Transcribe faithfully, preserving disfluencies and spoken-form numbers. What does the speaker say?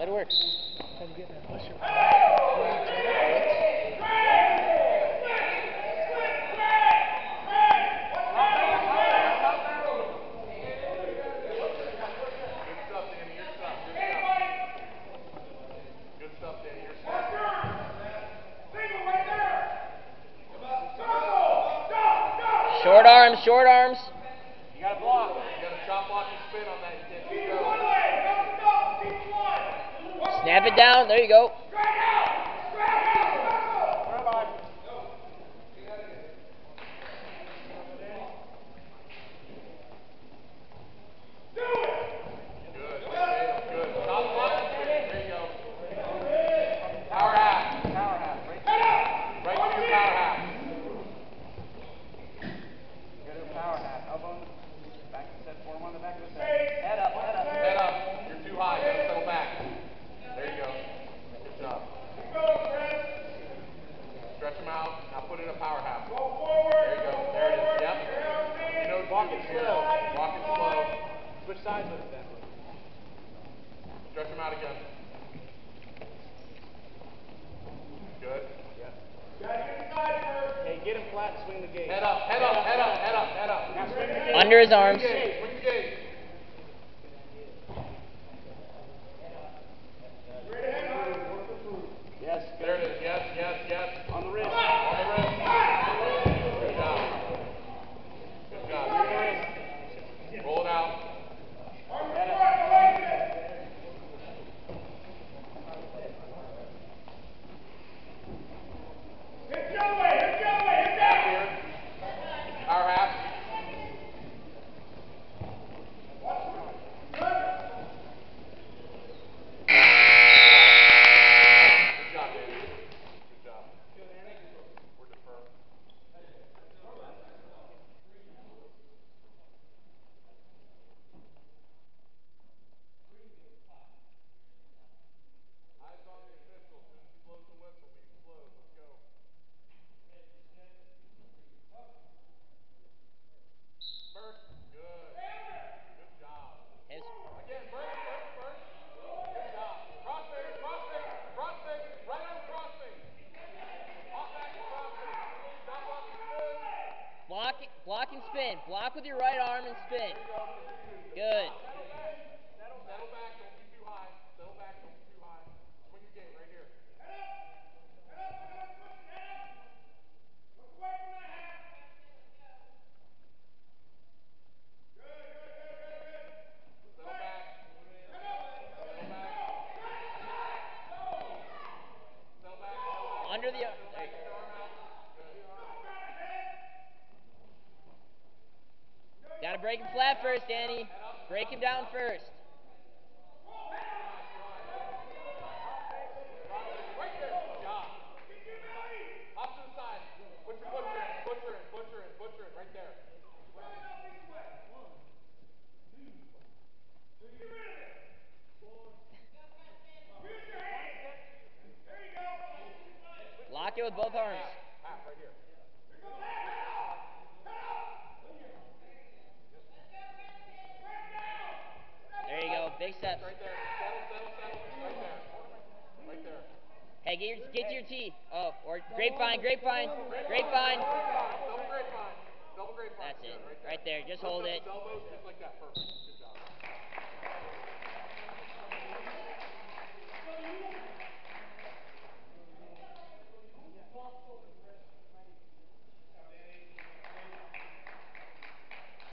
Let it work. Trying to get in that pusher. Short arms, short arms. You gotta block. You gotta chop, block, and spin on that. Snap it down. There you go. Switch sides with it then. Stretch them out again. Good. Yeah. Hey, get him flat, swing the gate. Head up, head up, head up, head up, head up. Now swing the gate. Under his arms. Swing the gate. Swing the gate. Yes, there it is. Yes, yes, yes. On the wrist. On the wrist. Good job. Good job. Roll it out. Block, block and spin. Block with your right arm and spin. Good. Settle, settle back. Don't be too high. Settle back. Don't be too high. Swing your gate right here. Under the... Gotta break him flat first, Danny. Break him down first. Off to the side. Put your butcher in, butcher in, butcher in, butcher in, right there. Lock it with both arms. Half right here. There you go. Big steps. Right there. Settle, settle, settle. Right there. Right there. Hey, get your, get to your tee. Oh, or grapevine, grapevine, grapevine. Double grapevine. Double grapevine. That's it. Right there. Right there. Just hold it. Elbows just like that. Perfect. Good job.